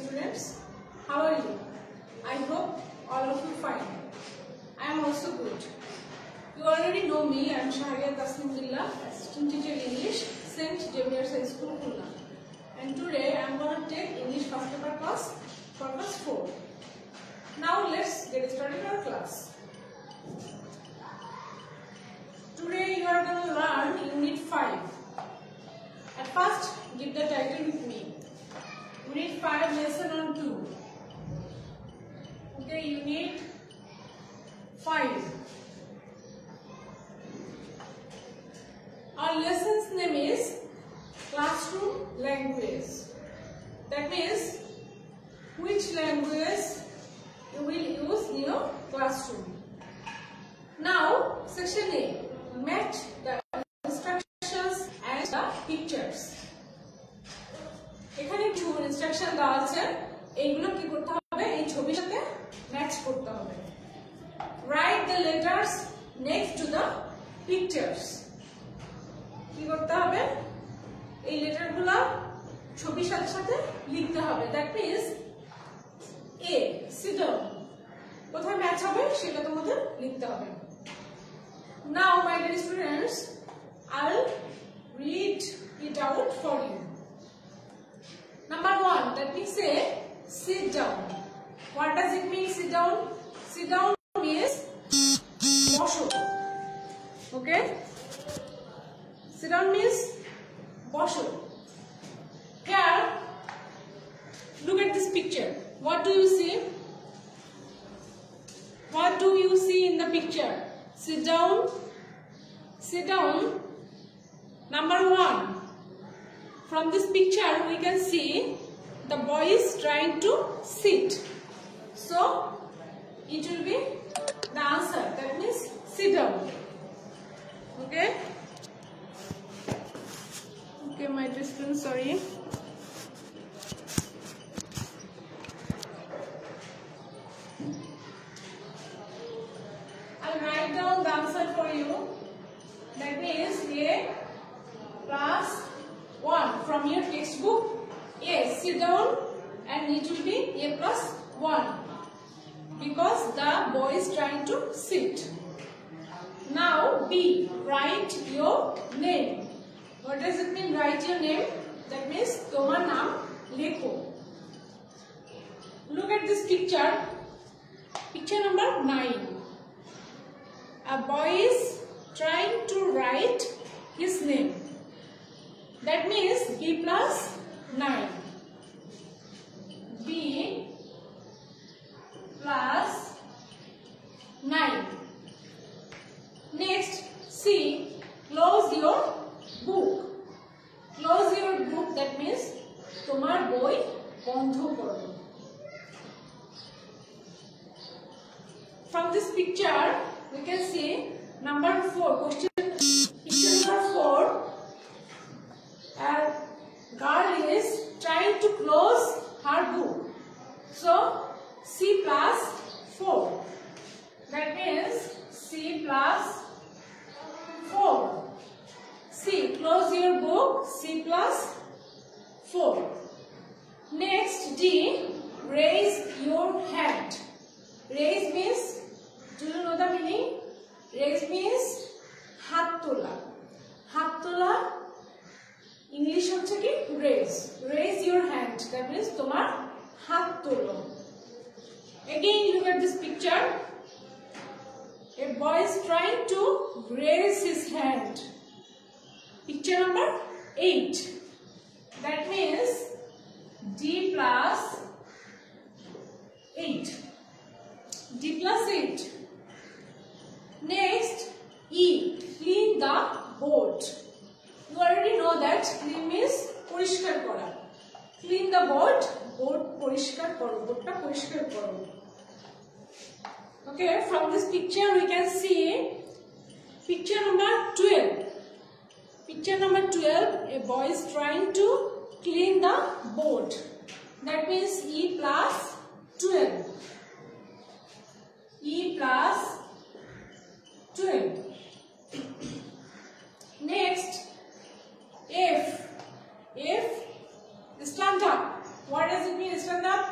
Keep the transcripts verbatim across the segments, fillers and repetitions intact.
students, how are you? I hope all of you fine. I am also good. You already know me. I am Shahriya Tasnim Billah, Assistant Teacher English, Saint Xavier's High School, Khulna. And today I am going to take English first paper class for class four. Now let's get started our class. Today you are going to learn Unit five. At first, give the title with me. Unit five, lesson on two. Okay, Unit five. Our lesson's name is Classroom Language. That means which language you will use in your classroom. Now, section A. Match the instructions and the pictures. এখানে কিছু instruction দেওয়া আছে, এইগুলো কি করতে হবে, এই ছবির সাথে ম্যাচ করতে হবে। Write the letters next to the pictures. কি করতে হবে, এই লেটারগুলো ছবির সাথে সাথে লিখতে হবে। That means A, sit down, কোথায় ম্যাচ হবে সেটা তোমাদের লিখতে হবে। Now, my dear students, I'll read it out for you. Number one, let me say, sit down. What does it mean, sit down? Sit down means bosho. Okay? Sit down means bosho. Here, look at this picture. What do you see? What do you see in the picture? Sit down. Sit down. Number one. From this picture, we can see the boy is trying to sit. So, it will be the answer. That means sit down. Okay? Okay, my dear students, sorry. I'll write down the answer for you. That means A plus one. From your textbook, A, sit down, and it will be A plus one. Because the boy is trying to sit. Now B, write your name. What does it mean, write your name? That means tomar naam lekho. Look at this picture. Picture number nine. A boy is trying to write his name. That means B plus nine. B plus nine. Next, C. Close your book. Close your book. That means tomar boi bondho koro. From this picture, we can see number four. Question. Picture number four. A girl is trying to close her book. So, C plus four. That means C plus four. C, close your book. C plus four. Next, D, raise your hand. Raise means, do you know the meaning? Raise means hat tola. Hat tola English হচ্ছে কি raise. Raise your hand. That means তোমার হাত তোলো. Again, look at this picture. A boy is trying to raise his hand. Picture number eight. That means D plus eight. D plus eight. Next, E. Clean the board. You already know that clean means পরিষ্কার করা. Clean the board. Board পরিষ্কার করো. boardটা পরিষ্কার করো. Okay, from this picture we can see picture number twelve. Picture number twelve. A boy is trying to clean the board. That means E plus twelve. E plus twelve. Next, F. F, stand up. What does it mean, stand up?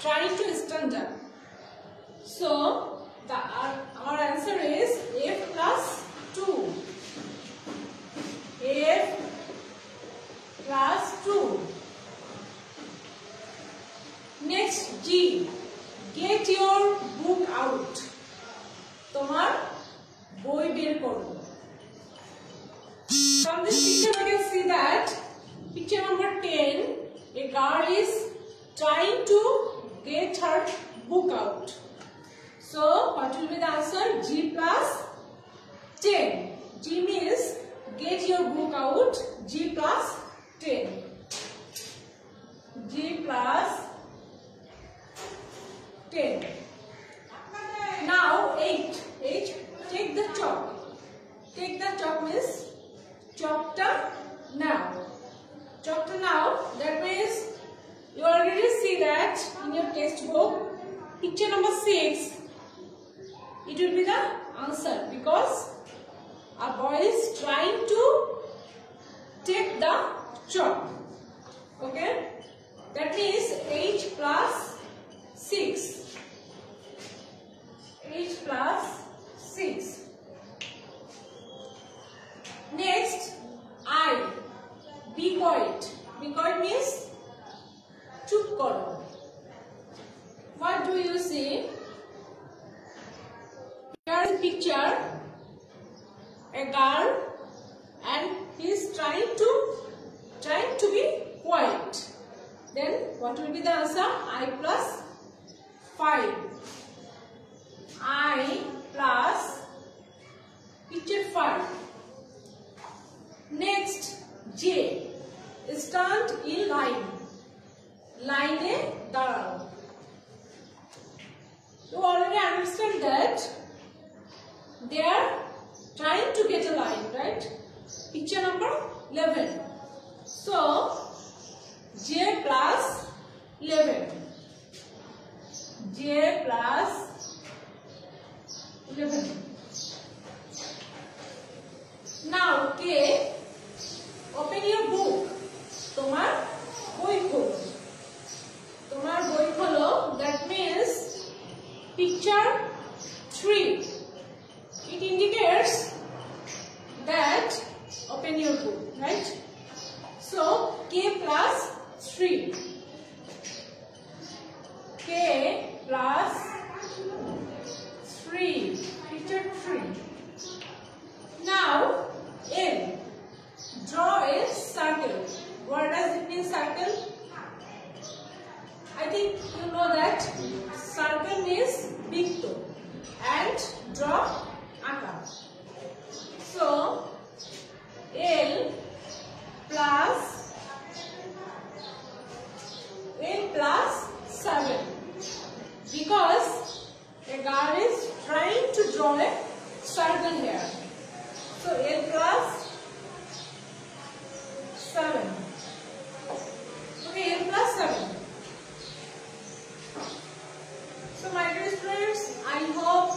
trying to stand up. So the our, our answer is F plus two. F plus two. Next G. Get your book out. Tomar boi ber koro. From this picture we can see that picture number ten, a girl is trying to get her book out. So what will be the answer? G plus ten. G means get your book out. G plus ten. G plus ten. Now eight. eight. Take the chalk. Take the chalk means chalk the now. Chalk the now. That means you already see that in your textbook. Picture number six. It will be the answer because a boy is trying to take the chalk. Okay. That means eight plus six. eight plus six. Next, I. Be quiet. Be quiet means chup karo. What do you see? Here is a picture. A girl, and he is trying to trying to be quiet. Then what will be the answer? I plus five. I plus picture five. Next J. Stand in line. Line e darao. You already understand that they are trying to get a line, right? Picture number eleven. So J plus eleven. J plus eleven. Now K. Open your book. Tomar boi kholo. Tomar boi kholo. That means picture three. It indicates that open your book, right? So K plus three. K plus three. Picture three. Now L. Draw a circle. What does it mean, circle? I think you know that circle means bikto and draw aka. So L plus L plus seven, because a girl is trying to draw a circle here. So L plus seven. Okay, L plus seven. So my dear students, I hope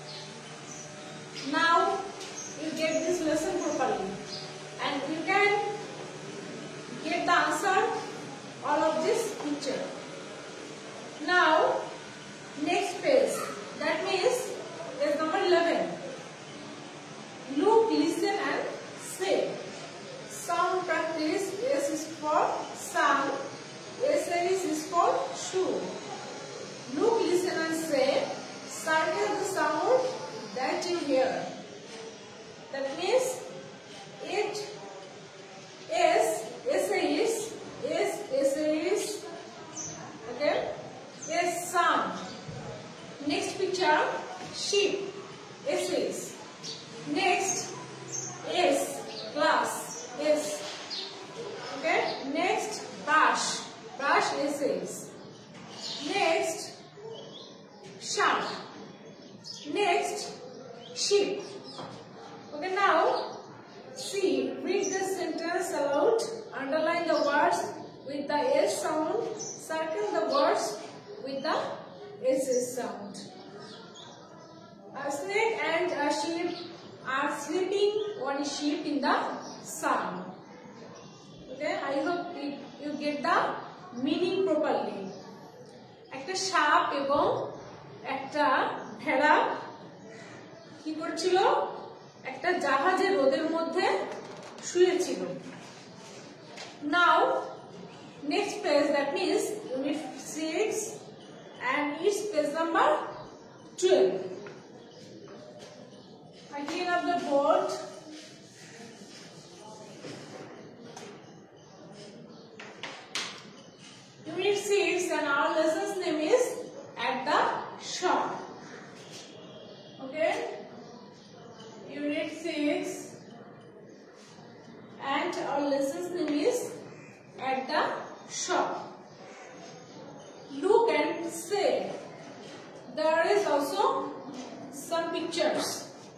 now you get this lesson properly and you can get the answer all of this picture. Now next page, that means page number eleven. Look, listen and say. Sound practice. S is for sound. S is for shoe. Look, listen and say. Circle the sound that you hear. That means it is S is S S is okay. Yes, sound. Next picture, sheep. S is. Next, S, class, S. Okay. Next, brush. Brush, S is. Next, shark. Next, sheep. Okay, now, see, read the sentence aloud. Underline the words with the S sound. Circle the words with the S S sound. A snake and a sheep are sleeping on a sheep in the sun. Okay, I hope you get the meaning properly. একটা সাপ এবং একটা ভেড়া কি করছিল, একটা জাহাজের রোদের মধ্যে শুয়েছিল। নাও next page, that means unit six and its page number twelve. I clean up the board. Unit six and our lesson's name is At the Shop. Okay? Unit six and our lesson's name is At the Shop. Look and say. There is also some pictures.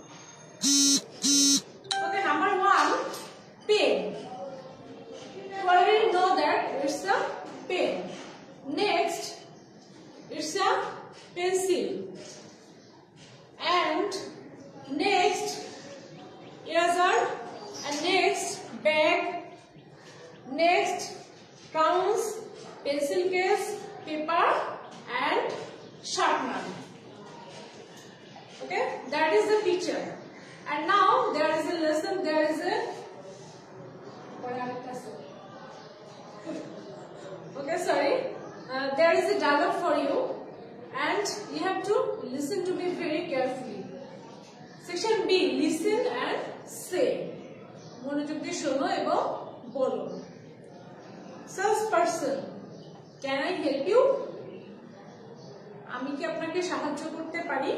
Okay, number one, pen. You already know that it's a pen. Next, it's a pencil. And next, eraser. And next, bag. Next, crowns, pencil case, paper, and sharpener. Okay, that is the picture. And now there is a lesson. There is a okay, sorry. Uh, there is a dialogue for you, and you have to listen to me very carefully. Section B, listen and say. মনোযোগ দিয়ে শোনো এবং বলো। Salesperson, can I help you? আমি কি আপনাকে সাহায্য করতে পারি?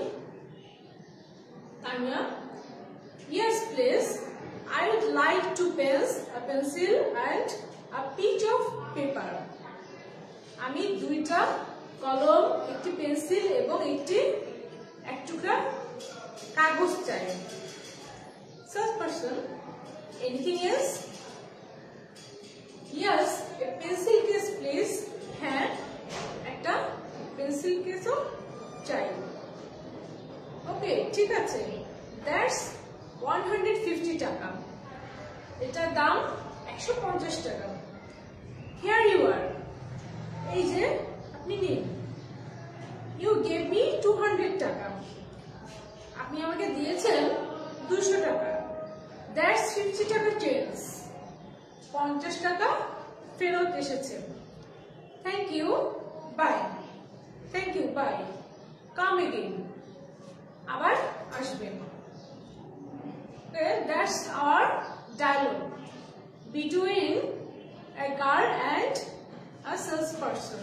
Tanya, yes please. I would like two pens, a pencil and a piece of paper. আমি দুইটা কলম, একটি পেন্সিল এবং একটি এক টুকরা কাগজ চাই। Salesperson, anything else? Yes, a pencil case please. হ্যাঁ, একটা পেন্সিল কেসও চাই। ওকে, ঠিক আছে। That's one hundred fifty টাকা। এটার দাম একশো পঞ্চাশ টাকা। Here you are. এই যে আপনি নিন। You gave me two hundred টাকা। আপনি আমাকে দিয়েছেন দুইশো টাকা। That's fifty টাকা চেঞ্জ। পঞ্চাশ টাকা ফেরত এসেছে। Thank you. Bye. Thank you. Bye. Come again. আবার আসবেন। Okay, that's our dialogue between a girl and a salesperson.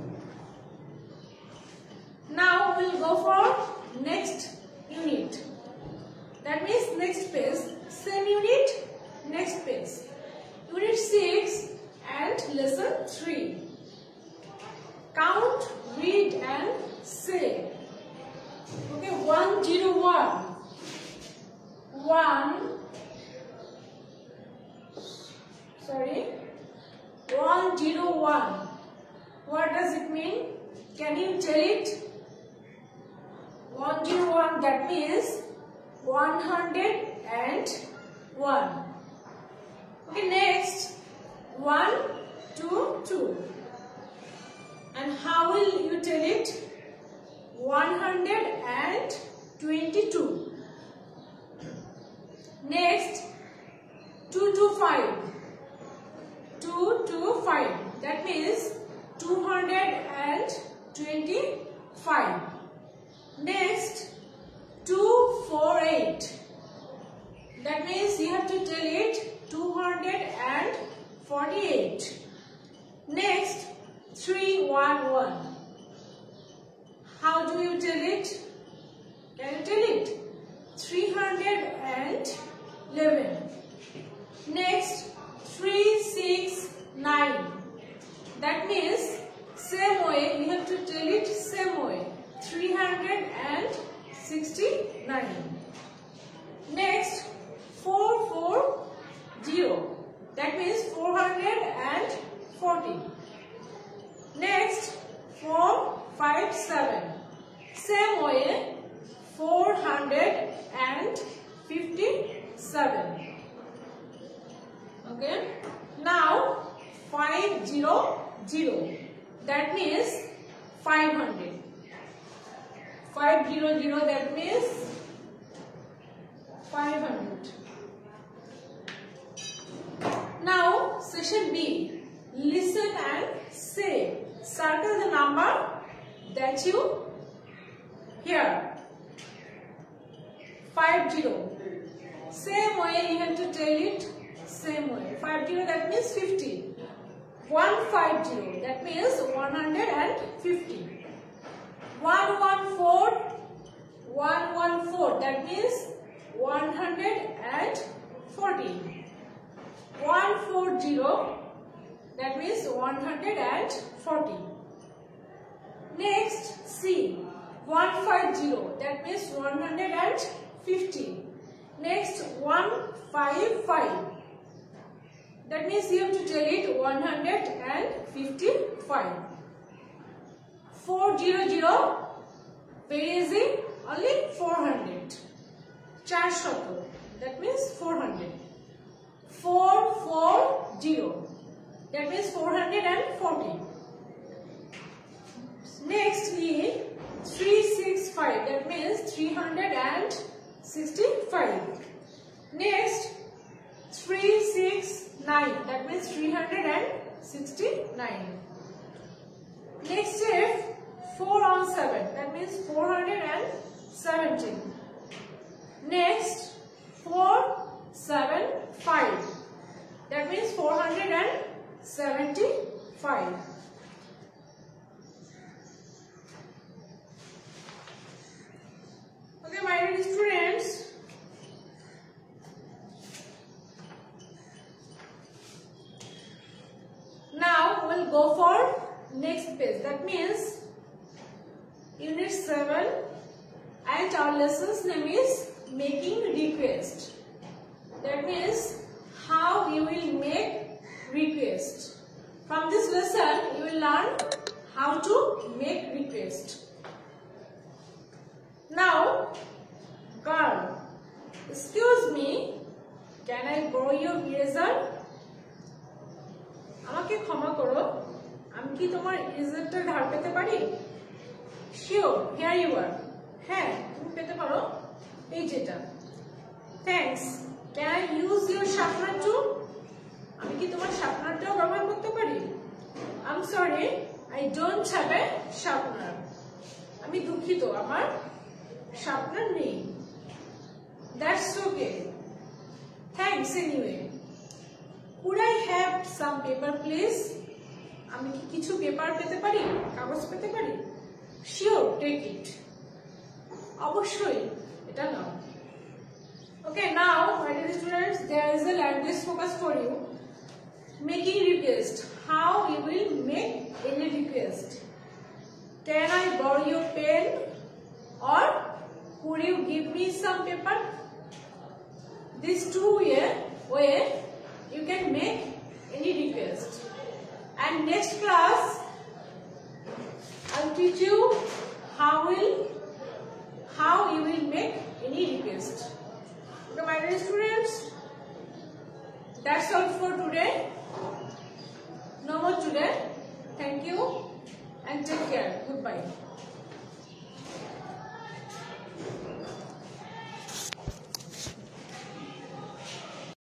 Now we'll go for next unit. That means next page. Same unit, next page. Unit six and lesson three. Count, read and say. Okay, one zero one. One. Sorry. One zero one. What does it mean? Can you tell it? One zero one. That means one hundred and one. Okay, next. One two two. And how will you tell it? One hundred and twenty-two. Next, two two five. Two two five. That means two hundred and twenty-five. Next, two four eight. That means you have to tell it two hundred and forty-eight. Next, three one one. How do you tell it? Can you tell it? three hundred eleven. Next, three six nine. That means same way, you have to tell it same way. three hundred sixty-nine. Next, four four zero. That means four hundred forty. Next, four five seven. Same way, four hundred fifty-seven. Okay. Now, five zero zero. That means five hundred. five hundred, that means five hundred. Now session B, listen and say. Circle the number that you hear. five zero. Same way you have to tell it. Same way. five zero, that means fifty. one hundred fifty, that means one hundred fifty. one hundred fourteen, one hundred fourteen, that means one hundred forty. one hundred forty, that means one hundred forty. Next, C, one hundred fifty, that means one hundred fifty. Next, one hundred fifty-five, that means you have to tell it one hundred fifty-five. four hundred, very easy, only four hundred. four hundred, that means four hundred. four hundred forty, that means four hundred forty. Next is three hundred sixty-five, that means three hundred sixty-five. Next, three hundred sixty-nine, that means three hundred sixty-nine. Next step, four on seven, that means four hundred seventeen. Next, four hundred seventy-five, that means four hundred seventy-five. Okay, my dear students, now we'll go for next page. That means unit seven, and our lesson's name is making request. That means how you will make request. From this lesson you will learn how to make request. Now, girl, excuse me, can I borrow your eraser? আমাকে ক্ষমা করো, আমি কি তোমার ইরেজারটা ধার পেতে পারি? Sure, here you are. হ্যাঁ, তুমি পেতে পারো, এই যেটা. Thanks. Can I use your sharpener too? আমি কি তোমার শার্পনারটাও ব্যবহার করতে পারি? I'm sorry, I don't have a sharpener. আমি দুঃখিত, আমার শার্পনার নেই. That's okay. Thanks anyway. Could I have some paper please? আমি কি কিছু পেপার পেতে পারি? কাগজ পেতে পারি? Sure, take it. অবশ্যই, এটা নাও. Okay, now, my dear students, there is a language focus for you. Making request. How you will make any request? Can I borrow your pen? Or could you give me some paper? These two way, way you can make any request. And next class, I'll teach you how will how you will make any request. Okay, my dear students, that's all for today. No more today. Thank you and take care. Goodbye.